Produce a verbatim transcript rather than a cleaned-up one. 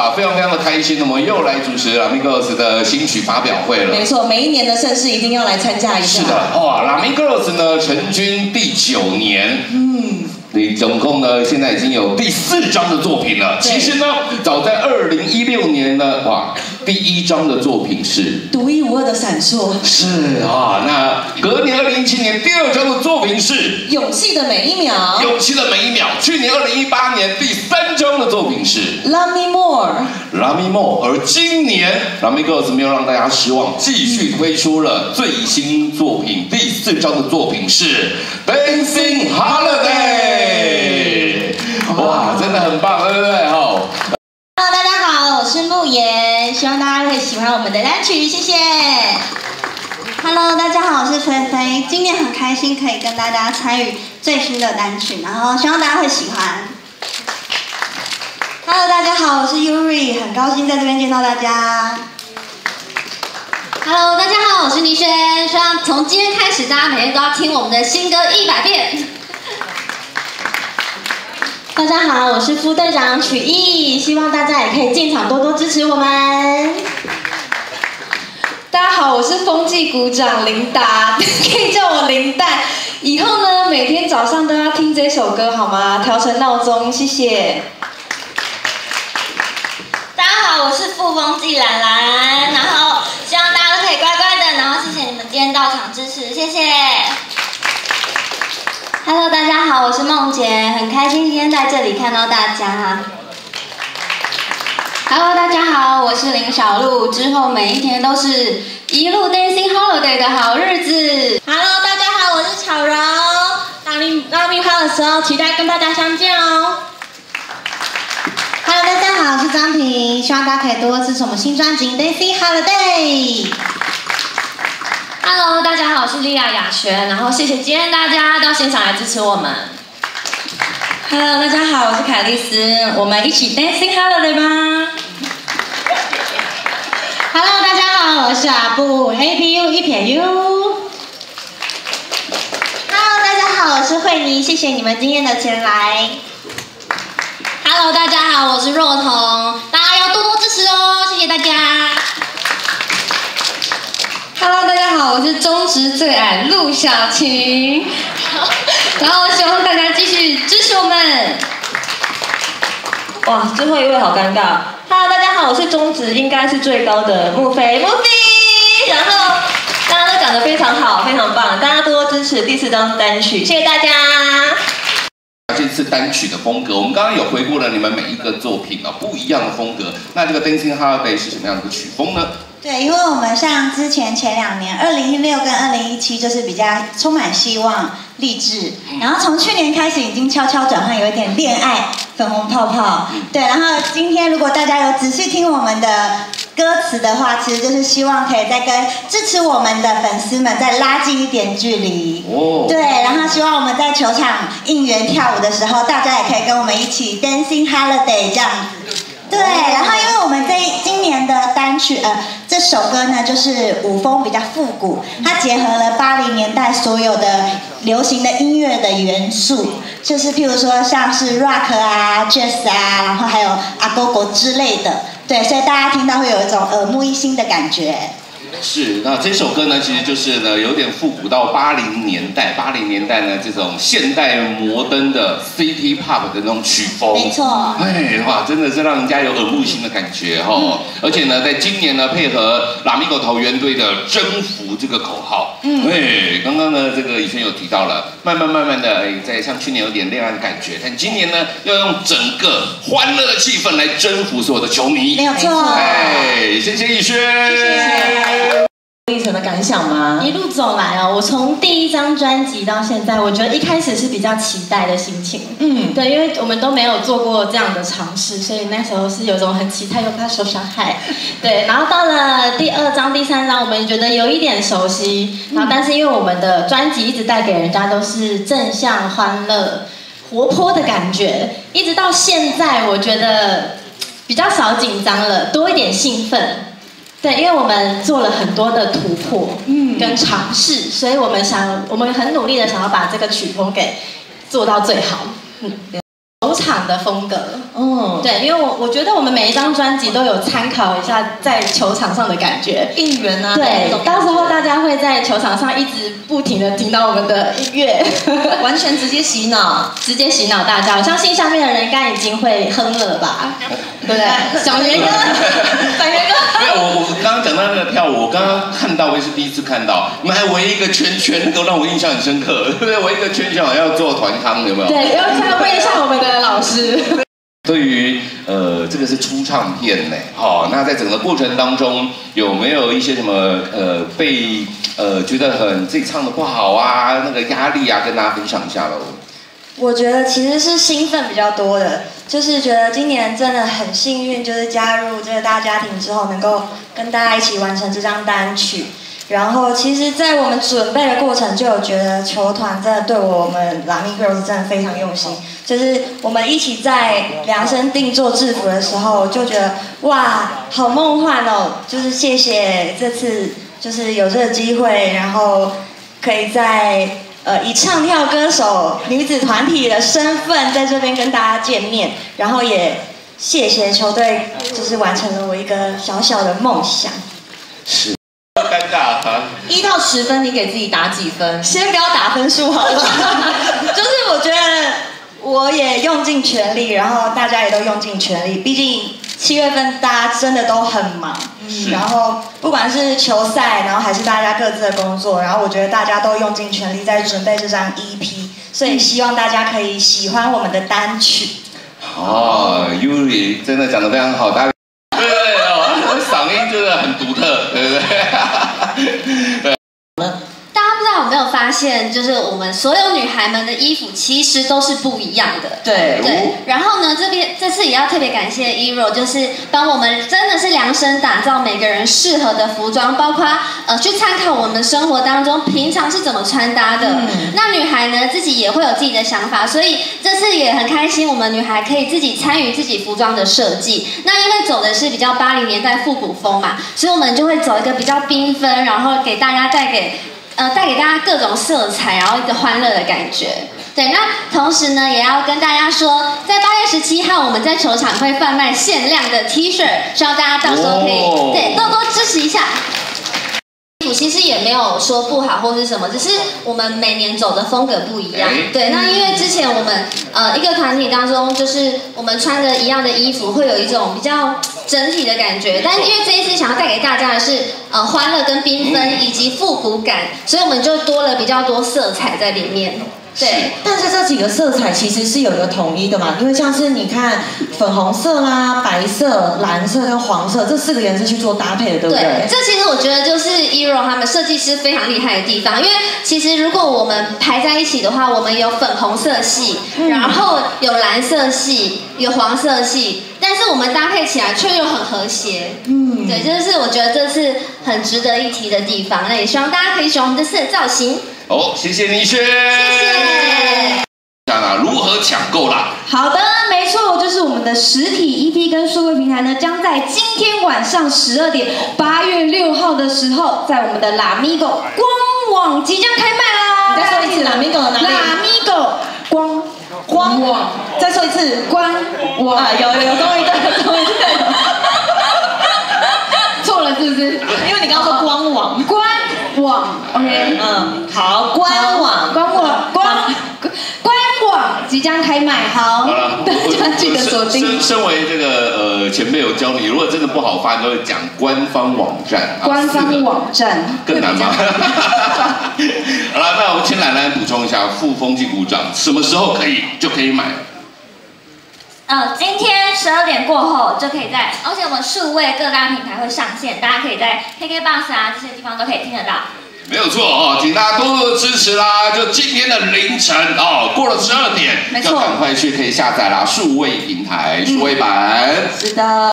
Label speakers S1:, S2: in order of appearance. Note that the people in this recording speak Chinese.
S1: 哇，非常非常的开心，我们又来主持 Lamigos 的新曲发表会了。
S2: 没错，每一年的盛事一定要来参加一下。
S1: 是的，哇 ，Lamigos 呢成军第九年，嗯，你总共呢现在已经有第四张的作品了。其实呢，早在二零一六年呢，哇，第一张的作品是
S2: 独一无二的闪烁。
S1: 是啊，那隔年二零一七年第二张的作品是
S2: 勇气的每一秒。
S1: 勇气的每一秒。去年二零一八年第三张的作品是
S2: Love Me More。Love
S1: Me More。而今年 Lamigos 没有让大家失望，继续推出了最新作品，第四张的作品是 Dancing Holiday。哇，真的很棒，对不对？哈。
S3: Hello， 大家好，我是慕言，希望大家会喜欢我们的单曲，谢谢。Hello， 大家好，我是菲菲，今年很开心可以跟大家参与最新的单曲，然后希望大家会喜欢。Hello， 大家好，我是 Yuri， 很高兴在这边见到大家。Hello， 大家好，我是倪轩，希望从今天开始，大家每天都要听我们的新歌一百遍。大家好，我是副队长曲艺，希望大家也可以进场多多支持我们。
S4: 大家好，我是风纪股长琳达，可以叫我琳蛋。以后呢，每天早上都要听这首歌好吗？调成闹钟，谢谢。
S3: 大家好，我是副风纪兰兰，然后希望大家都可以乖乖的，然后谢谢你们今天到场支持，谢谢。Hello， 大家好，我是梦洁，很开心今天在这里看到大家。Hello， 大家好，我是林小璐，之后每一天都是一路 Dancing Holiday 的好日子。Hello， 大家好，我是巧柔，当你当你好的时候，期待跟大家相见哦。Hello， 大家好，我是张婷，希望大家可以多多支持我们新专辑 Dancing Holiday。Hello， 大家好，我是莉亚雅璇，然后谢谢今天大家到现场来支持我们。
S2: Hello， 大家好，我是凯丽丝，我们一起 Dancing Holiday 吧。
S3: Hello， 大家好，我是阿布 ，A P U 一撇 U。Hello， 大家好，我是慧妮，谢谢你们今天的前来。Hello， 大家好，我是若彤，大家要多多支持哦，谢谢大家。
S4: Hello， 大家好，我是中职最爱陆小晴，然后希望大家继续支持我们。
S2: 哇，最后一位好尴尬。Hello， 大家好，我是中职应该是最高的木飞，木飞。然后大家都讲得非常好，非常棒，大家多多支持第四张单曲，谢谢大家。
S1: 这次单曲的风格，我们刚刚有回顾了你们每一个作品哦，不一样的风格。那这个 Dancing Holiday 是什么样的曲风呢？
S5: 对，因为我们像之前前两年，二零一六跟二零一七就是比较充满希望、励志，然后从去年开始已经悄悄转换，有一点恋爱、粉红泡泡。对，然后今天如果大家有仔细听我们的歌词的话，其实就是希望可以再跟支持我们的粉丝们再拉近一点距离。哦。对，然后希望我们在球场应援跳舞的时候，大家也可以跟我们一起 Dancing Holiday 这样子。对，然后因为我们这今年的单曲，呃，这首歌呢就是舞风比较复古，它结合了八零年代所有的流行的音乐的元素，就是譬如说像是 rock 啊、jazz 啊，然后还有阿狗狗之类的，对，所以大家听到会有一种耳目一新的感觉。
S1: 是，那这首歌呢，其实就是呢，有点复古到八零年代，八零年代呢这种现代摩登的 City Pop 的那种曲风，
S5: 没错，
S1: 哎哇，真的是让人家有耳目一新的感觉哈、哦。嗯、而且呢，在今年呢，配合 Lamigo 桃园队的征服这个口号，嗯，对，刚刚呢这个以轩有提到了，慢慢慢慢的，哎，在像去年有点恋爱的感觉，但今年呢，要用整个欢乐的气氛来征服所有的球迷，
S5: 没有错，
S1: 哎，谢谢以轩，谢谢。
S2: 历程的感想吗？
S3: 一路走来哦，我从第一张专辑到现在，我觉得一开始是比较期待的心情。嗯，对，因为我们都没有做过这样的尝试，所以那时候是有种很期待又怕受伤害。对，然后到了第二张、第三张，我们觉得有一点熟悉，然后但是因为我们的专辑一直带给人家都是正向、欢乐、活泼的感觉，一直到现在，我觉得比较少紧张了，多一点兴奋。对，因为我们做了很多的突破，嗯，跟尝试，所以我们想，我们很努力的想要把这个曲风给做到最好。嗯，球场场的风格。
S2: 嗯，
S3: 对，因为我我觉得我们每一张专辑都有参考一下在球场上的感觉，
S2: 应援啊，
S3: 对，到时候大家会在球场上一直不停的听到我们的音乐，
S2: 完全直接洗脑，
S3: 直接洗脑大家。我相信下面的人应该已经会哼了吧，对不对？小袁哥，小袁哥，
S1: 没有，我我刚刚讲到那个跳舞，我刚刚看到，我也是第一次看到，你们还围一个圈圈，都让我印象很深刻，对不对？围一个圈圈好像要做团康，有没有？
S3: 对，要再问一下我们的老师。
S1: 对于呃，这个是出唱片呢，好、哦，那在整个过程当中有没有一些什么呃被呃觉得很自己唱的不好啊，那个压力啊，跟大家分享一下喽。
S5: 我觉得其实是兴奋比较多的，就是觉得今年真的很幸运，就是加入这个大家庭之后，能够跟大家一起完成这张单曲。然后其实，在我们准备的过程，就有觉得球团真的对我们 Lamy Girls 真的非常用心。就是我们一起在量身定做制服的时候，就觉得哇，好梦幻哦！就是谢谢这次就是有这个机会，然后可以在呃以唱跳歌手女子团体的身份在这边跟大家见面，然后也谢谢球队，就是完成了我一个小小的梦想。
S1: 是。尴尬哈，
S2: 一到十分，你给自己打几分？
S5: 先不要打分数好了，就是我觉得我也用尽全力，然后大家也都用尽全力。毕竟七月份大家真的都很忙，嗯、然后不管是球赛，然后还是大家各自的工作，然后我觉得大家都用尽全力在准备这张 E P， 所以希望大家可以喜欢我们的单曲。
S1: 哦 ，Yuri 真的讲得非常好，大家。对对对哦，嗓音真的很独特，对不对？对。
S4: 大家不知道有没有发现，就是我们所有女孩们的衣服其实都是不一样的。
S2: 对
S4: 对。然后呢，这边这次也要特别感谢 Ero， 就是帮我们真的是量身打造每个人适合的服装，包括呃去参考我们生活当中平常是怎么穿搭的。嗯、那女孩呢自己也会有自己的想法，所以这次也很开心，我们女孩可以自己参与自己服装的设计。那因为走的是比较八零年代复古风嘛，所以我们就会走一个比较缤纷，然后给大家带给。呃，带给大家各种色彩，然后一个欢乐的感觉。对，那同时呢，也要跟大家说，在八月十七号，我们在球场会贩卖限量的 T 恤，希望大家到时候可以、哦、对多多支持一下。其实也没有说不好或是什么，只是我们每年走的风格不一样。对，那因为之前我们呃一个团体当中，就是我们穿着一样的衣服，会有一种比较整体的感觉。但是因为这一次想要带给大家的是呃欢乐跟缤纷以及复古感，所以我们就多了比较多色彩在里面。对，
S2: 但是这几个色彩其实是有一个统一的嘛，因为像是你看粉红色啦、白色、蓝色跟黄色这四个颜色去做搭配的，对不对？
S4: 对，这其实我觉得就是 Ero 他们设计师非常厉害的地方，因为其实如果我们排在一起的话，我们有粉红色系，嗯、然后有蓝色系，有黄色系，但是我们搭配起来却又很和谐。嗯，对，这就是我觉得这是很值得一提的地方。那也希望大家可以喜欢我们这次的造型。
S1: 哦，谢谢倪轩，谢
S4: 谢。
S1: 那如何抢购啦？
S4: 好的，没错，就是我们的实体 E P 跟数位平台呢，将在今天晚上十二点，八月六号的时候，在我们的 Lamigo 官网即将开卖啦。
S2: 你再说一次 Lamigo 的哪里
S4: ？Lamigo 官官网，
S2: 再说一次
S4: 官网
S2: 啊，有有终于对，终于对。
S4: 错了是不是？
S2: 因为你刚刚说官网，
S4: 官网 ，OK，
S2: 嗯，好，官网，
S4: 官网，官官网即将开卖，好，大家记得锁定。
S1: 身身为这个呃前辈有教你，如果真的不好发，你都会讲官方网站。
S4: 官方网站
S1: 更难吗？好了，那我们请奶奶补充一下，富风纪股长什么时候可以就可以买？
S6: 呃，今天十二点过后就可以在，而且我们数位各大平台会上线，大家可以在 K K B O X 啊这些地方都可以听得到。
S1: 没有错哦，请大家多多支持啦！就今天的凌晨哦，过了十二点，
S6: 没错，
S1: 要赶快去可以下载啦，数位平台、数位版。
S2: 是的。